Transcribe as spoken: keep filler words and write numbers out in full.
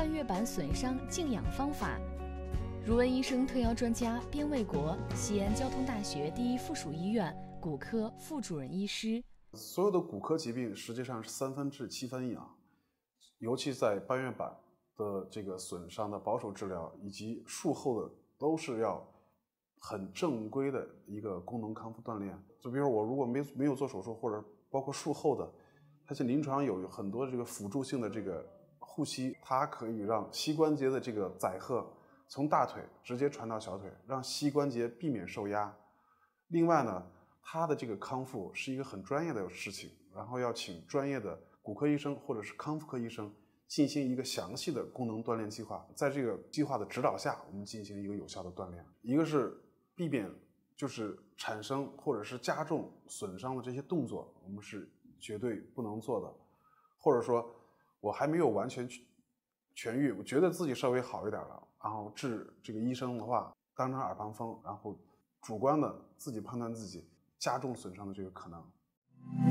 半月板损伤静养方法。如文医生特邀专家边卫国，西安交通大学第一附属医院骨科副主任医师。 所有的骨科疾病实际上是三分治七分养，尤其在半月板的这个损伤的保守治疗以及术后的，都是要很正规的一个功能康复锻炼。就比如我如果没没有做手术，或者包括术后的，它现在临床有很多这个辅助性的这个护膝，它可以让膝关节的这个载荷从大腿直接传到小腿，让膝关节避免受压。另外呢，它的这个康复是一个很专业的事情，然后要请专业的骨科医生或者是康复科医生进行一个详细的功能锻炼计划，在这个计划的指导下，我们进行一个有效的锻炼。一个是避免就是产生或者是加重损伤的这些动作，我们是绝对不能做的。或者说我还没有完全痊愈，我觉得自己稍微好一点了，然后治这个医生的话当成耳旁风，然后主观的自己判断自己加重损伤的这个可能。